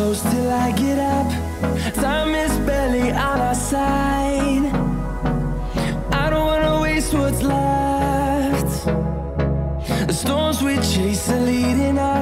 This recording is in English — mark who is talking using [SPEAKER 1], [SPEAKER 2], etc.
[SPEAKER 1] close till I get up. Time is barely on our side. I don't wanna waste what's left. The storms we chase are leading us.